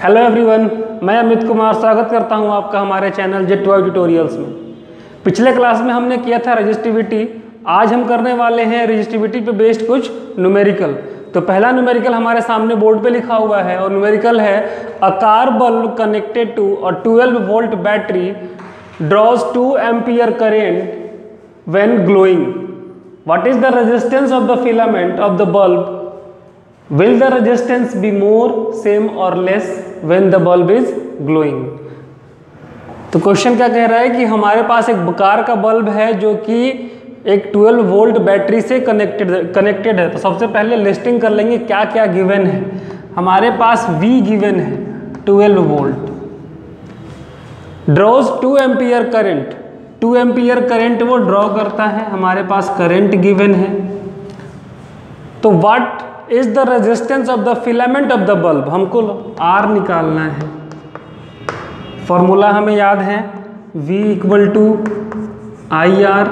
Hello everyone, मैं अमित कुमार स्वागत करता हूं आपका हमारे चैनल जेट12 ट्यूटोरियल्स में। पिछले क्लास में हमने किया था रजिस्टिविटी। आज हम करने वाले हैं रजिस्टिविटी पे बेस्ड कुछ न्यूमेरिकल। तो पहला न्यूमेरिकल हमारे सामने बोर्ड पे लिखा हुआ है और न्यूमेरिकल है a car bulb connected to a 12 volt battery draws 2 ampere current when glowing. What is the resistance of the filament of the bulb? Will the resistance be more, same or less when the bulb is glowing? तो question क्या कह रहा है कि हमारे पास एक car का bulb है जो कि एक 12 वोल्ट बैटरी से कनेक्टेड है। तो सबसे पहले लिस्टिंग कर लेंगे क्या क्या गिवन है। हमारे पास V गिवन है 12 volt, draws 2 ampere current. 2 ampere current वो ड्रॉ करता है। हमारे पास करंट गिवन है। तो what is the resistance of the filament of the bulb? हमको R निकालना है। फॉर्मूला हमें याद है V = IR।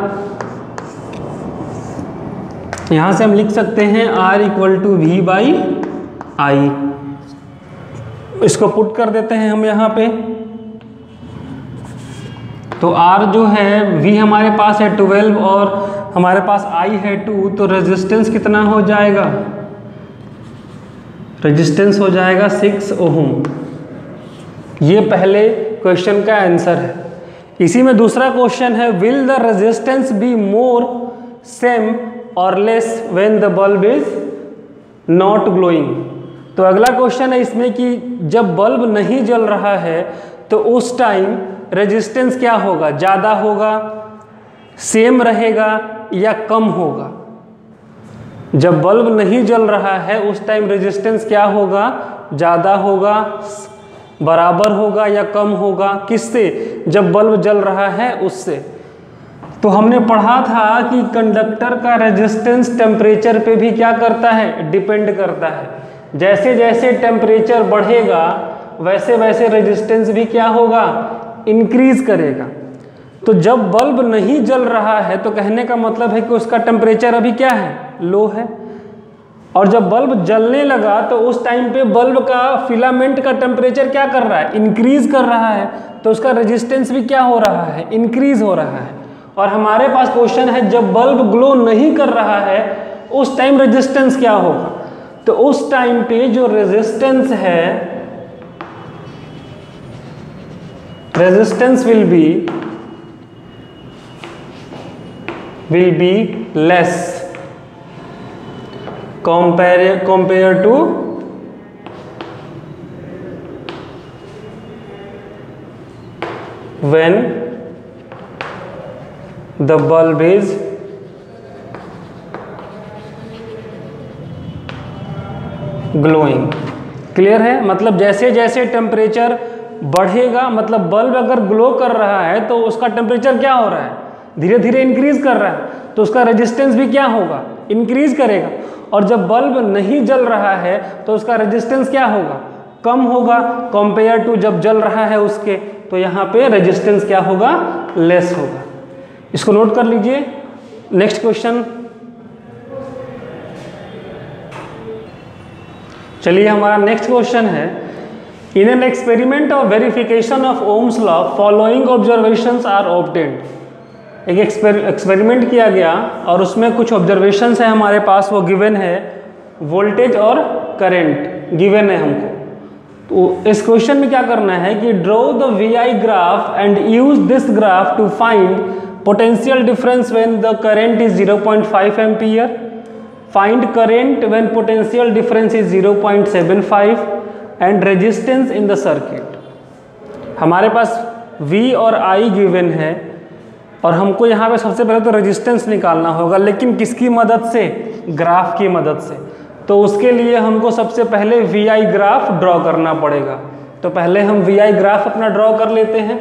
यहां से हम लिख सकते हैं R = V/I। इसको पुट कर देते हैं हम यहां पे। तो R जो है V हमारे पास है 12 और हमारे पास I है 2, तो रेजिस्टेंस कितना हो जाएगा? रेजिस्टेंस हो जाएगा 6 ओम। ये पहले क्वेश्चन का आंसर है। इसी में दूसरा क्वेश्चन है will the resistance be more, same और less when the bulb is not glowing. तो अगला क्वेश्चन है इसमें कि जब बल्ब नहीं जल रहा है तो उस टाइम रेजिस्टेंस क्या होगा? ज़्यादा होगा, सेम रहेगा या कम होगा? जब बल्ब नहीं जल रहा है उस टाइम रेजिस्टेंस क्या होगा? ज़्यादा होगा, बराबर होगा या कम होगा? किससे? जब बल्ब जल रहा है उससे। तो हमने पढ़ा था कि कंडक्टर का रेजिस्टेंस टेम्परेचर पे भी क्या करता है? डिपेंड करता है। जैसे जैसे टेम्परेचर बढ़ेगा वैसे वैसे रेजिस्टेंस भी क्या होगा? इंक्रीज करेगा। तो जब बल्ब नहीं जल रहा है तो कहने का मतलब है कि उसका टेम्परेचर अभी क्या है? लो है। और जब बल्ब जलने लगा तो उस टाइम पे बल्ब का फिलामेंट का टेम्परेचर क्या कर रहा है? इंक्रीज कर रहा है। तो उसका रेजिस्टेंस भी क्या हो रहा है? इंक्रीज हो रहा है। और हमारे पास क्वेश्चन है जब बल्ब ग्लो नहीं कर रहा है उस टाइम रेजिस्टेंस क्या होगा? तो उस टाइम पे जो रेजिस्टेंस है, resistance will be less compare to when the bulb is glowing। Clear है? मतलब जैसे जैसे टेम्परेचर बढ़ेगा, मतलब बल्ब अगर ग्लो कर रहा है तो उसका टेम्परेचर क्या हो रहा है? धीरे धीरे इंक्रीज कर रहा है। तो उसका रेजिस्टेंस भी क्या होगा? इंक्रीज करेगा। और जब बल्ब नहीं जल रहा है तो उसका रेजिस्टेंस क्या होगा? कम होगा कंपेयर टू जब जल रहा है उसके। तो यहाँ पे रेजिस्टेंस क्या होगा? लेस होगा। इसको नोट कर लीजिए। Next question. चलिए हमारा नेक्स्ट क्वेश्चन है in an experiment of verification of Ohm's law following observations are obtained. एक एक्सपेरिमेंट किया गया और उसमें कुछ ऑब्जर्वेशंस है हमारे पास, वो गिवन है। वोल्टेज और करंट गिवन है हमको। तो इस क्वेश्चन में क्या करना है कि draw the VI graph and use this graph to find potential difference when the current is 0.5 ampere, find current when potential difference is 0.75 and resistance in the circuit. हमारे पास V और I गिवन है और हमको यहाँ पे सबसे पहले तो रेजिस्टेंस निकालना होगा, लेकिन किसकी मदद से? ग्राफ की मदद से। तो उसके लिए हमको सबसे पहले VI ग्राफ ड्रॉ करना पड़ेगा। तो पहले हम VI ग्राफ अपना ड्रॉ कर लेते हैं।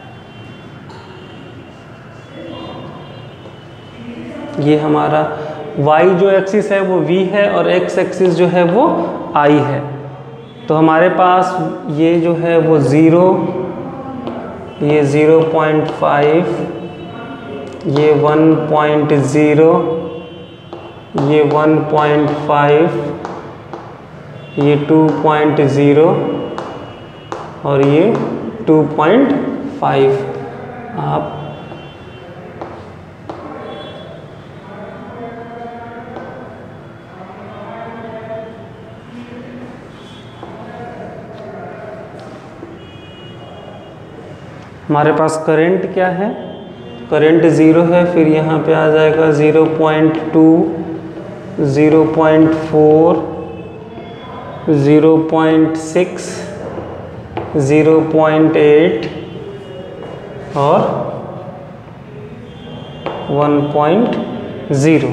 ये हमारा वाई जो एक्सिस है वो v है और x एक्सिस जो है वो i है। तो हमारे पास ये जो है वो 0, ये 0.5, ये 1.0, ये 1.5, ये 2.0 और ये 2.5। आप हमारे पास करंट क्या है, करंट 0 है, फिर यहाँ पे आ जाएगा 0.2, 0.4, 0.6, 0.8 और 1.0।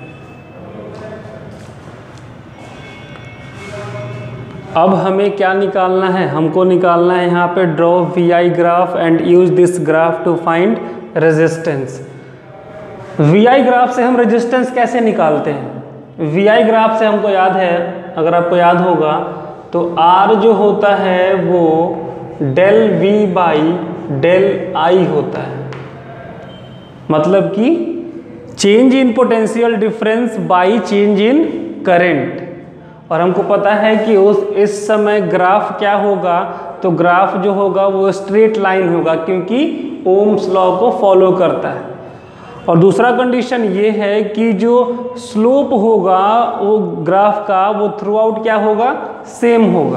अब हमें क्या निकालना है, हमको निकालना है यहाँ पे draw V I graph and use this graph to find resistance. V I graph से हम रेजिस्टेंस कैसे निकालते हैं? वी आई ग्राफ से हमको याद है, अगर आपको याद होगा तो R जो होता है वो del V by del I होता है, मतलब कि change in potential difference by change in current. और हमको पता है कि इस समय ग्राफ क्या होगा, तो ग्राफ जो होगा वो स्ट्रेट लाइन होगा क्योंकि ओम्स लॉ को फॉलो करता है। और दूसरा कंडीशन ये है कि जो स्लोप होगा वो ग्राफ का वो थ्रू आउट क्या होगा, सेम होगा।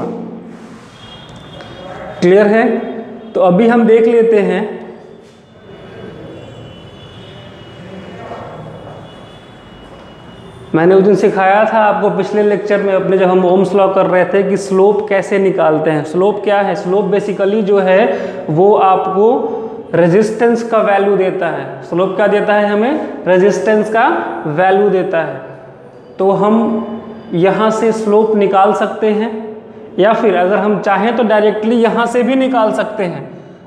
क्लियर है? तो अभी हम देख लेते हैं, मैंने उस दिन सिखाया था आपको पिछले लेक्चर में अपने, जब हम ओम्स लॉ कर रहे थे, कि स्लोप कैसे निकालते हैं। स्लोप क्या है? स्लोप बेसिकली जो है वो आपको रेजिस्टेंस का वैल्यू देता है। स्लोप क्या देता है हमें? रेजिस्टेंस का वैल्यू देता है। तो हम यहाँ से स्लोप निकाल सकते हैं, या फिर अगर हम चाहें तो डायरेक्टली यहाँ से भी निकाल सकते हैं,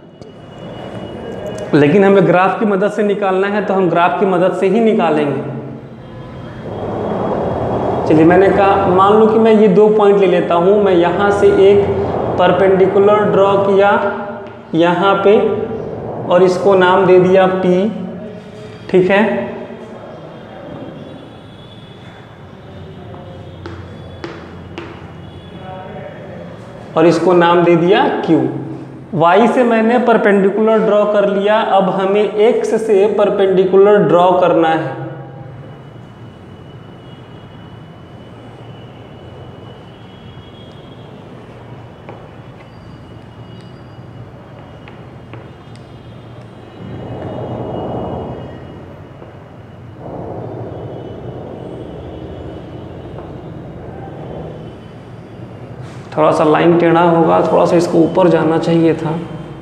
लेकिन हमें ग्राफ की मदद से निकालना है तो हम ग्राफ की मदद से ही निकालेंगे। चलिए, मैंने कहा मान लो कि मैं ये 2 पॉइंट ले लेता हूँ। मैं यहाँ से एक परपेंडिकुलर ड्रॉ किया यहाँ पे और इसको नाम दे दिया P, ठीक है। और इसको नाम दे दिया Q। Y से मैंने परपेंडिकुलर ड्रॉ कर लिया, अब हमें X से परपेंडिकुलर ड्रॉ करना है। थोड़ा सा लाइन टेढ़ा होगा, थोड़ा सा इसको ऊपर जाना चाहिए था।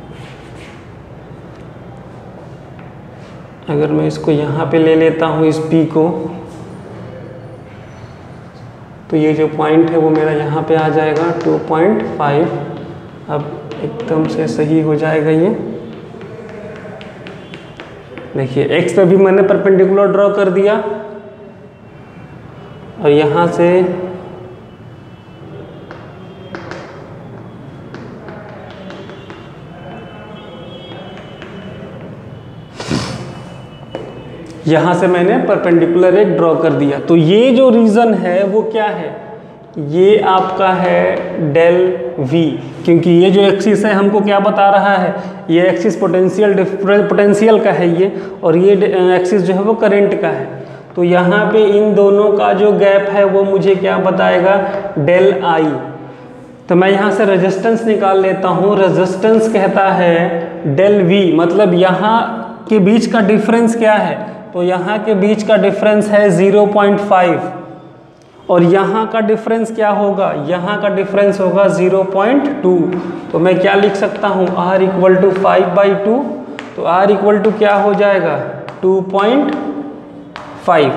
अगर मैं इसको यहाँ पे ले लेता हूँ इस P को, तो ये जो पॉइंट है वो मेरा यहाँ पे आ जाएगा 2.5। अब एकदम से सही हो जाएगा ये। देखिए X पे भी मैंने परपेंडिकुलर ड्रॉ कर दिया और यहाँ से यहाँ से मैंने परपेंडिकुलर एक ड्रॉ कर दिया। तो ये जो रीजन है वो क्या है? ये आपका है डेल V, क्योंकि ये जो एक्सिस है हमको क्या बता रहा है, ये एक्सिस पोटेंशियल का है ये, और ये एक्सिस जो है वो करंट का है। तो यहाँ पे इन दोनों का जो गैप है वो मुझे क्या बताएगा? Del I। तो मैं यहाँ से रेजिस्टेंस निकाल लेता हूँ। रेजिस्टेंस कहता है डेल V, मतलब यहाँ के बीच का डिफरेंस क्या है? तो यहाँ के बीच का डिफरेंस है 0.5 और यहाँ का डिफरेंस क्या होगा? यहाँ का डिफरेंस होगा 0.2। तो मैं क्या लिख सकता हूँ? R equal to 5/2। तो R इक्वल टू क्या हो जाएगा? 2.5।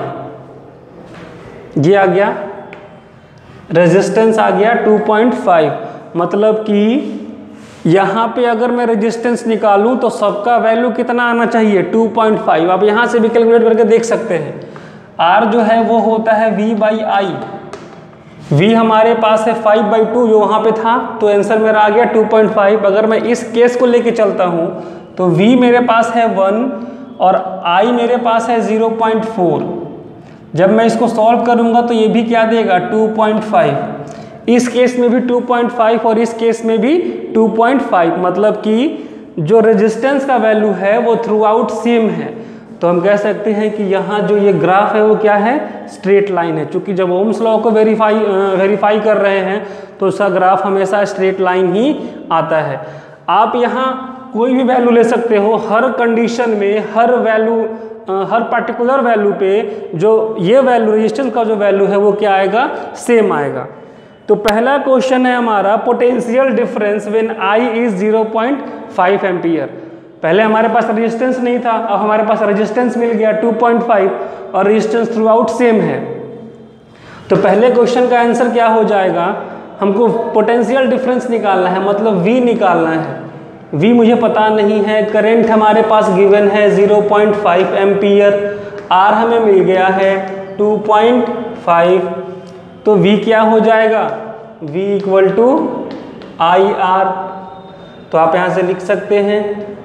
ये आ गया, रेजिस्टेंस आ गया 2.5। मतलब कि यहाँ पे अगर मैं रेजिस्टेंस निकालूं तो सबका वैल्यू कितना आना चाहिए? 2.5। आप यहाँ से भी कैलकुलेट करके देख सकते हैं। R जो है वो होता है V/I। V हमारे पास है 5/2 जो वहाँ पे था, तो आंसर मेरा आ गया 2.5। अगर मैं इस केस को लेके चलता हूँ तो V मेरे पास है 1 और I मेरे पास है 0.4। जब मैं इसको सॉल्व करूँगा तो ये भी क्या देगा 2.5। इस केस में भी 2.5 और इस केस में भी 2.5, मतलब कि जो रेजिस्टेंस का वैल्यू है वो थ्रू आउट सेम है। तो हम कह सकते हैं कि यहाँ जो ये ग्राफ है वो क्या है, स्ट्रेट लाइन है। क्योंकि जब ओम्स लॉ को वेरीफाई कर रहे हैं तो उसका ग्राफ हमेशा स्ट्रेट लाइन ही आता है। आप यहाँ कोई भी वैल्यू ले सकते हो, हर कंडीशन में हर वैल्यू हर पर्टिकुलर वैल्यू पे जो ये वैल्यू रेजिस्टेंस का जो वैल्यू है वो क्या आएगा, सेम आएगा। तो पहला क्वेश्चन है हमारा potential difference when I is 0.5 ampere. पहले हमारे पास रेजिस्टेंस नहीं था, अब हमारे पास रेजिस्टेंस मिल गया 2.5 और रेजिस्टेंस थ्रू आउट सेम है। तो पहले क्वेश्चन का आंसर क्या हो जाएगा, हमको पोटेंशियल डिफरेंस निकालना है, मतलब V निकालना है। V मुझे पता नहीं है, करंट हमारे पास गिवन है 0.5 एम्पियर, R हमें मिल गया है 2.5, तो V क्या हो जाएगा, V इक्वल टू IR। तो आप यहाँ से लिख सकते हैं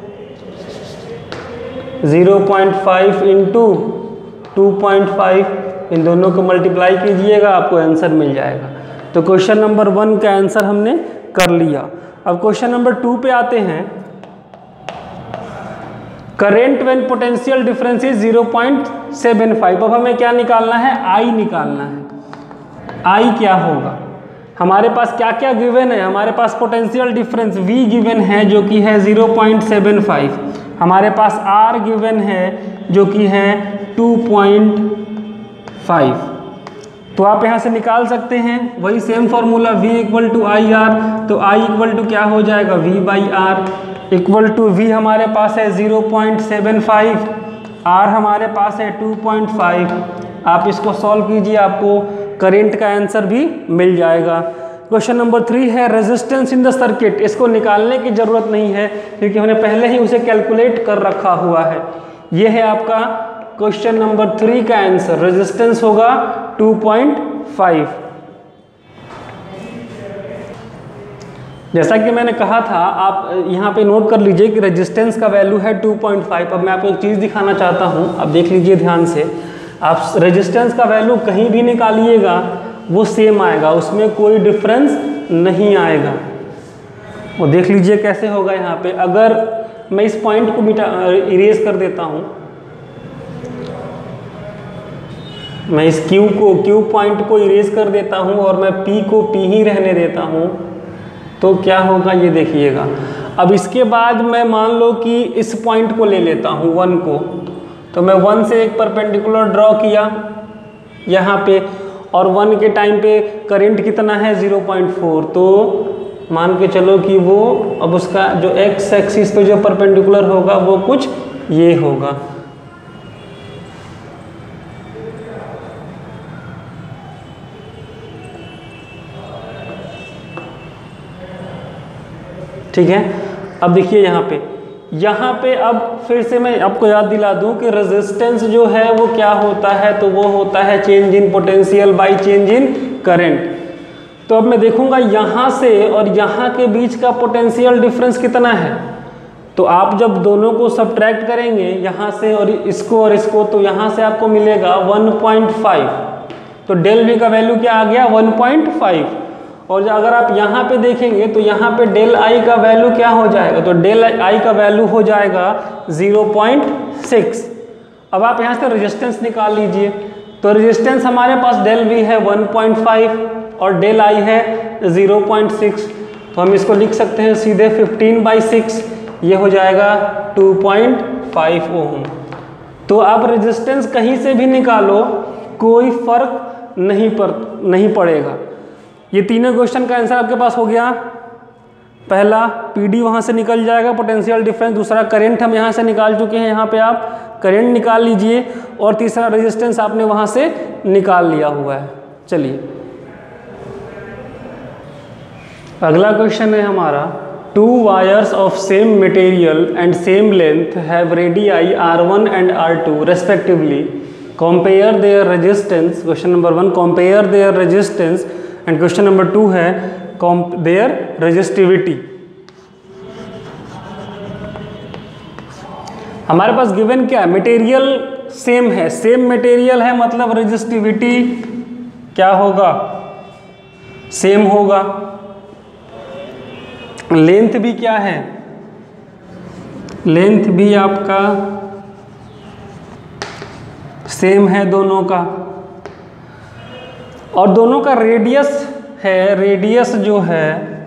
0.5 इंटू 2.5, इन दोनों को मल्टीप्लाई कीजिएगा, आपको आंसर मिल जाएगा। तो क्वेश्चन नंबर 1 का आंसर हमने कर लिया। अब क्वेश्चन नंबर 2 पे आते हैं। Current when potential difference is 0.75। अब हमें क्या निकालना है, I निकालना है। I क्या होगा, हमारे पास क्या क्या गिवन है, हमारे पास पोटेंशियल डिफरेंस V गिवन है जो कि है 0.75, हमारे पास R गिवन है जो कि है 2.5। तो आप यहाँ से निकाल सकते हैं वही same formula V equal to IR। तो I इक्वल टू क्या हो जाएगा, V/R इक्वल टू V हमारे पास है 0.75, R हमारे पास है 2.5। आप इसको सॉल्व कीजिए, आपको करंट का आंसर भी मिल जाएगा। क्वेश्चन नंबर 3 है रेजिस्टेंस इन द सर्किट। इसको निकालने की ज़रूरत नहीं है क्योंकि हमने पहले ही उसे कैलकुलेट कर रखा हुआ है। ये है आपका क्वेश्चन नंबर 3 का आंसर, रेजिस्टेंस होगा 2.5। जैसा कि मैंने कहा था, आप यहाँ पे नोट कर लीजिए कि रेजिस्टेंस का वैल्यू है 2.5। अब मैं आपको एक चीज़ दिखाना चाहता हूँ, अब देख लीजिए ध्यान से। आप रेजिस्टेंस का वैल्यू कहीं भी निकालिएगा वो सेम आएगा, उसमें कोई डिफरेंस नहीं आएगा। वो देख लीजिए कैसे होगा। यहाँ पे अगर मैं इस पॉइंट को इरेज कर देता हूँ, मैं इस Q पॉइंट को इरेज कर देता हूँ और मैं P को P ही रहने देता हूँ, तो क्या होगा ये देखिएगा। अब इसके बाद मैं मान लो कि इस पॉइंट को ले लेता हूँ 1 को, तो मैं 1 से एक परपेंडिकुलर ड्रॉ किया यहाँ पे, और 1 के टाइम पे करंट कितना है 0.4। तो मान के चलो कि वो अब उसका जो x एक्सिस पे जो परपेंडिकुलर होगा वो कुछ ये होगा। ठीक है। अब देखिए यहाँ पे अब फिर से मैं आपको याद दिला दूं कि रेजिस्टेंस जो है वो क्या होता है, तो वो होता है change in potential by change in current. तो अब मैं देखूंगा यहाँ से और यहाँ के बीच का पोटेंशियल डिफरेंस कितना है। तो आप जब दोनों को सब्ट्रैक्ट करेंगे यहाँ से और इसको, तो यहाँ से आपको मिलेगा 1.5। तो डेल V का वैल्यू क्या आ गया 1.5। और अगर आप यहाँ पे देखेंगे तो यहाँ पे डेल I का वैल्यू क्या हो जाएगा, तो डेल I का वैल्यू हो जाएगा 0.6। अब आप यहाँ से रेजिस्टेंस निकाल लीजिए। तो रेजिस्टेंस हमारे पास डेल V है 1.5 और डेल I है 0.6। तो हम इसको लिख सकते हैं सीधे 15/6, ये हो जाएगा 2.5 ओम। तो आप रेजिस्टेंस कहीं से भी निकालो कोई फर्क नहीं पड़ेगा। ये तीनों क्वेश्चन का आंसर आपके पास हो गया। पहला PD वहाँ से निकल जाएगा पोटेंशियल डिफरेंस, दूसरा करंट हम यहाँ से निकाल चुके हैं, यहाँ पे आप करंट निकाल लीजिए, और तीसरा रेजिस्टेंस आपने वहाँ से निकाल लिया हुआ है। चलिए अगला क्वेश्चन है हमारा, 2 wires of same material and same length have radii R1 and R2 respectively compare their resistance, question number 1 compare their resistance and question number 2 है देयर रेजिस्टिविटी। हमारे पास गिवन क्या है, मटेरियल सेम है, सेम मटेरियल है मतलब resistivity क्या होगा, सेम होगा। लेंथ भी क्या है, लेंथ भी आपका सेम है दोनों का, और दोनों का रेडियस है, रेडियस जो है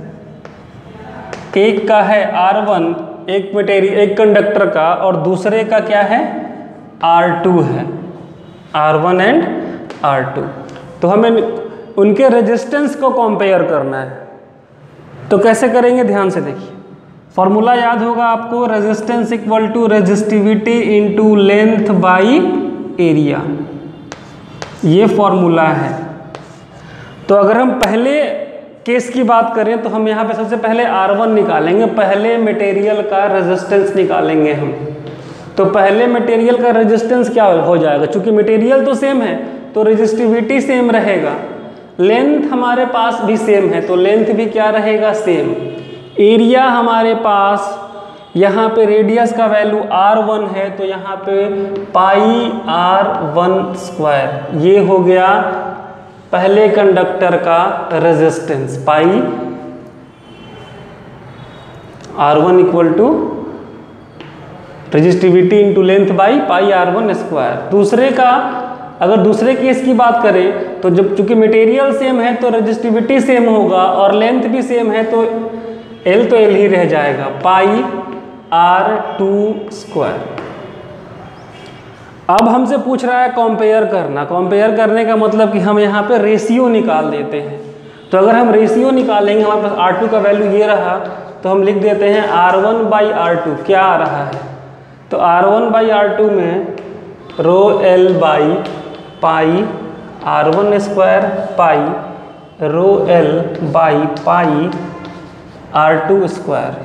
एक का है R1, एक मटेरियल एक कंडक्टर का, और दूसरे का क्या है R2 है, R1 एंड R2। तो हमें उनके रेजिस्टेंस को कंपेयर करना है। तो कैसे करेंगे, ध्यान से देखिए, फॉर्मूला याद होगा आपको, resistance equal to resistivity into length by area, ये फॉर्मूला है। तो अगर हम पहले केस की बात करें तो हम यहाँ पे सबसे पहले R1 निकालेंगे, पहले मटेरियल का रेजिस्टेंस निकालेंगे हम। तो पहले मटेरियल का रेजिस्टेंस क्या हो जाएगा, चूंकि मटेरियल तो सेम है तो रेजिस्टिविटी सेम रहेगा, लेंथ हमारे पास भी सेम है तो लेंथ भी क्या रहेगा, सेम। एरिया हमारे पास यहाँ पे रेडियस का वैल्यू R1 है तो यहाँ पे पाई R1 स्क्वायर, ये हो गया पहले कंडक्टर का resistance, pi R1 equal to resistivity into length by pi R1 square. दूसरे का, अगर दूसरे केस की बात करें तो जब चूंकि मटेरियल सेम है तो रेजिस्टिविटी सेम होगा और लेंथ भी सेम है तो L ही रह जाएगा, पाई R2 स्क्वायर। अब हमसे पूछ रहा है कंपेयर करना, कंपेयर करने का मतलब कि हम यहाँ पे रेशियो निकाल देते हैं। तो अगर हम रेशियो निकालेंगे, हमारे पास R2 का वैल्यू ये रहा तो हम लिख देते हैं R1 बाई R2 क्या आ रहा है, तो R1 बाई R2 में rho L by pi R1 square pi rho L by pi R2 square.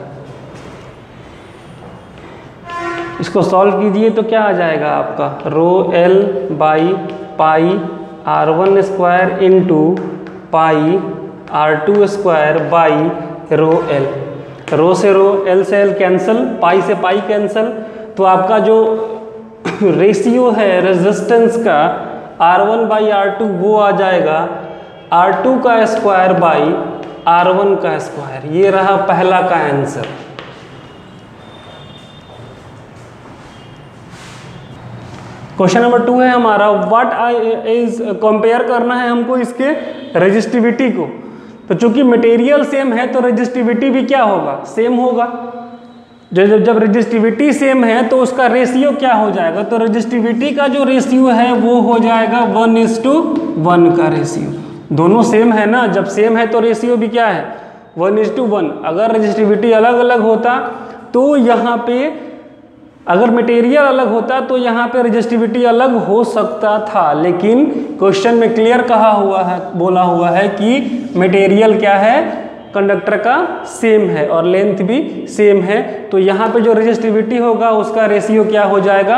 इसको सॉल्व कीजिए तो क्या आ जाएगा आपका, rho L by pi R1 square into pi R2 square by rho L। Rho से rho, L से L कैंसिल, पाई से पाई कैंसिल, तो आपका जो रेशियो है रेजिस्टेंस का R1 बाई R2 वो आ जाएगा R2 का स्क्वायर बाई R1 का स्क्वायर। ये रहा पहला का आंसर। क्वेश्चन नंबर 2 है हमारा, व्हाट इज कंपेयर करना है हमको इसके रेजिस्टिविटी को। तो चूंकि मटेरियल सेम है तो रेजिस्टिविटी भी क्या होगा, सेम होगा। जब रेजिस्टिविटी सेम है तो उसका रेशियो क्या हो जाएगा, तो रेजिस्टिविटी का जो रेशियो है वो हो जाएगा 1:1 का रेशियो। दोनों सेम है ना, जब सेम है तो रेशियो भी क्या है 1:1। अगर रेजिस्टिविटी अलग अलग होता तो यहाँ पे, अगर मटेरियल अलग होता तो यहाँ पे रेजिस्टिविटी अलग हो सकता था, लेकिन क्वेश्चन में क्लियर कहा हुआ है, बोला हुआ है कि मटेरियल क्या है, कंडक्टर का सेम है और लेंथ भी सेम है। तो यहाँ पे जो रेजिस्टिविटी होगा उसका रेशियो क्या हो जाएगा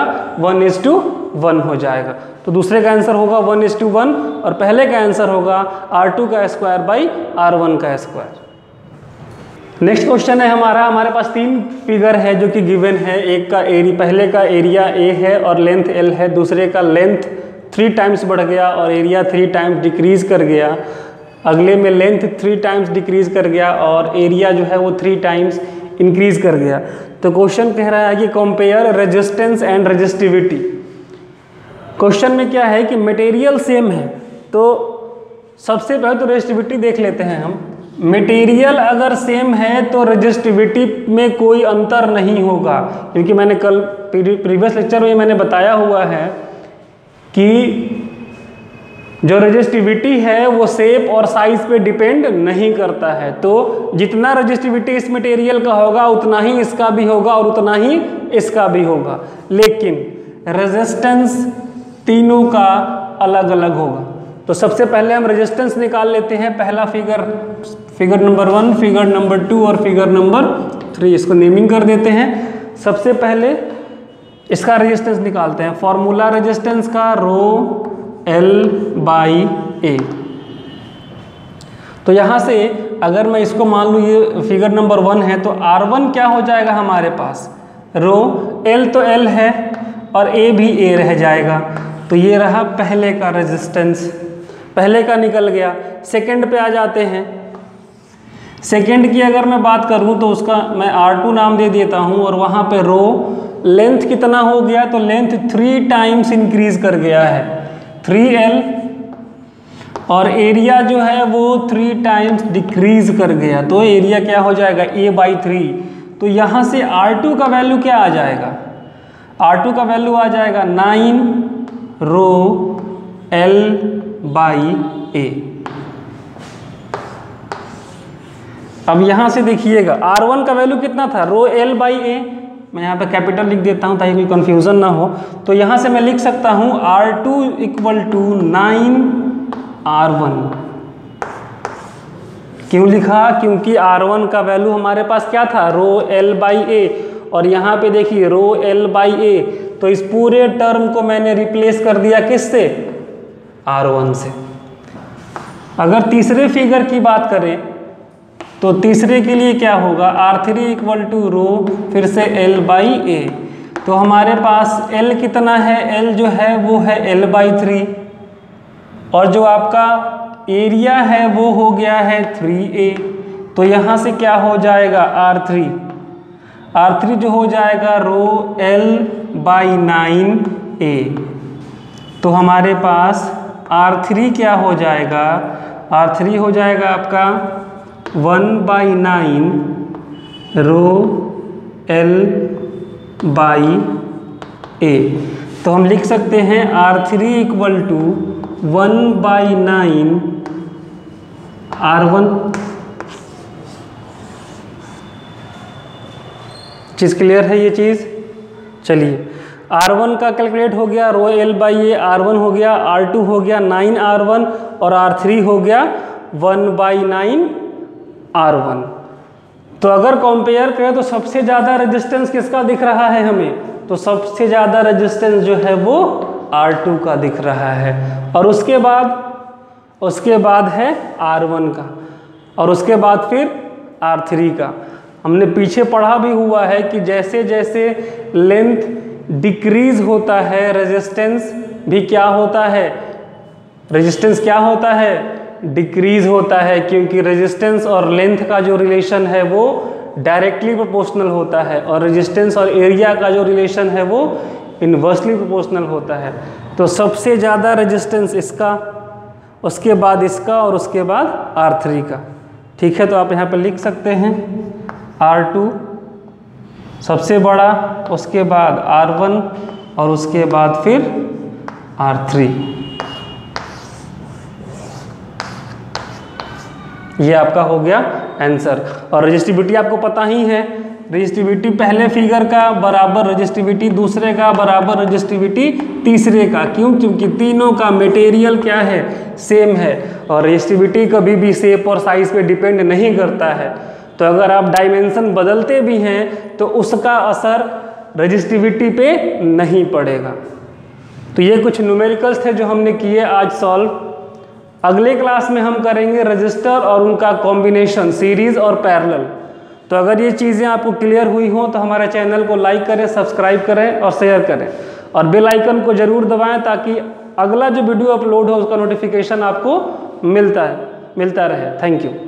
1:1 हो जाएगा। तो दूसरे का आंसर होगा 1:1 और पहले का आंसर होगा R2 का स्क्वायर बाई R1 का स्क्वायर। नेक्स्ट क्वेश्चन है हमारा, हमारे पास 3 फिगर है जो कि गिवन है। एक का एरिया, पहले का एरिया A है और लेंथ L है, दूसरे का लेंथ 3 टाइम्स बढ़ गया और एरिया 3 टाइम्स डिक्रीज कर गया, अगले में लेंथ 3 टाइम्स डिक्रीज कर गया और एरिया जो है वो 3 टाइम्स इंक्रीज कर गया। तो क्वेश्चन कह रहा है कि compare resistance and resistivity. Question में क्या है कि मटेरियल सेम है, तो सबसे पहले तो रेजिस्टिविटी देख लेते हैं हम। मटेरियल अगर सेम है तो रेजिस्टिविटी में कोई अंतर नहीं होगा, क्योंकि मैंने कल प्रीवियस लेक्चर में मैंने बताया हुआ है कि जो रेजिस्टिविटी है वो शेप और साइज पे डिपेंड नहीं करता है। तो जितना रेजिस्टिविटी इस मटेरियल का होगा उतना ही इसका भी होगा और उतना ही इसका भी होगा, लेकिन रेजिस्टेंस तीनों का अलग अलग होगा। तो सबसे पहले हम रेजिस्टेंस निकाल लेते हैं। पहला फिगर नंबर 1, फिगर नंबर 2 और फिगर नंबर 3, इसको नेमिंग कर देते हैं। सबसे पहले इसका रेजिस्टेंस निकालते हैं। फॉर्मूला रेजिस्टेंस का रो एल बाई ए। तो यहाँ से अगर मैं इसको मान लूँ ये फिगर नंबर 1 है, तो R1 क्या हो जाएगा हमारे पास, रो L तो L है और A भी A रह जाएगा। तो ये रहा पहले का रेजिस्टेंस, पहले का निकल गया। सेकंड पे आ जाते हैं। सेकंड की अगर मैं बात करूँ तो उसका मैं R2 नाम दे देता हूँ, और वहाँ पे रो लेंथ कितना हो गया, तो लेंथ 3 टाइम्स इंक्रीज कर गया है, 3L, और एरिया जो है वो 3 टाइम्स डिक्रीज कर गया। तो एरिया क्या हो जाएगा, A/3। तो यहाँ से R2 का वैल्यू क्या आ जाएगा, R2 का वैल्यू आ जाएगा 9 रो L/A। अब यहाँ से देखिएगा R1 का वैल्यू कितना था, रो L/A। मैं यहाँ पे कैपिटल लिख देता हूँ ताकि कोई कंफ्यूजन ना हो। तो यहाँ से मैं लिख सकता हूँ R2 = 9R1। क्यों लिखा, क्योंकि R1 का वैल्यू हमारे पास क्या था, रो L/A, और यहाँ पे देखिए रो L/A। तो इस पूरे टर्म को मैंने रिप्लेस कर दिया किससे, R1 से। अगर तीसरे फिगर की बात करें तो तीसरे के लिए क्या होगा, R3 = रो फिर से L/A। तो हमारे पास L कितना है, L जो है वो है L/3, और जो आपका एरिया है वो हो गया है 3A। तो यहाँ से क्या हो जाएगा, R3 जो हो जाएगा रो L/9A। तो हमारे पास R3 क्या हो जाएगा, R3 हो जाएगा आपका 1/9 रो L/A। तो हम लिख सकते हैं R3 = 1/9 R1। चीज़ क्लियर है ये चीज़। चलिए R1 का कैलकुलेट हो गया, रो L/A R1 हो गया, R2 हो गया 9R1, और R3 हो गया 1/9 R1। तो अगर कंपेयर करें तो सबसे ज़्यादा रेजिस्टेंस किसका दिख रहा है हमें, तो सबसे ज़्यादा रेजिस्टेंस जो है वो R2 का दिख रहा है, और उसके बाद है R1 का, और उसके बाद फिर R3 का। हमने पीछे पढ़ा भी हुआ है कि जैसे जैसे लेंथ डिक्रीज होता है रेजिस्टेंस भी क्या होता है, रेजिस्टेंस क्या होता है, डिक्रीज होता है, क्योंकि रेजिस्टेंस और लेंथ का जो रिलेशन है वो डायरेक्टली प्रोपोर्शनल होता है, और रेजिस्टेंस और एरिया का जो रिलेशन है वो इन्वर्सली प्रोपोर्शनल होता है। तो सबसे ज़्यादा रेजिस्टेंस इसका, उसके बाद इसका, और उसके बाद R3 का। ठीक है, तो आप यहाँ पे लिख सकते हैं R2 सबसे बड़ा, उसके बाद R1, और उसके बाद फिर R3। ये आपका हो गया आंसर। और रजिस्टिविटी आपको पता ही है, रजिस्टिविटी पहले फिगर का बराबर रजिस्टिविटी दूसरे का बराबर रजिस्टिविटी तीसरे का। क्यों, क्योंकि तीनों का मटेरियल क्या है, सेम है, और रजिस्टिविटी कभी भी शेप और साइज पे डिपेंड नहीं करता है। तो अगर आप डायमेंशन बदलते भी हैं तो उसका असर रजिस्टिविटी पे नहीं पड़ेगा। तो ये कुछ न्यूमेरिकल्स थे जो हमने किए आज सॉल्व। अगले क्लास में हम करेंगे रजिस्टर और उनका कॉम्बिनेशन, सीरीज और पैरेलल। तो अगर ये चीज़ें आपको क्लियर हुई हों तो हमारे चैनल को लाइक करें, सब्सक्राइब करें और शेयर करें, और बेल आइकन को ज़रूर दबाएं ताकि अगला जो वीडियो अपलोड हो उसका नोटिफिकेशन आपको मिलता रहे। Thank you.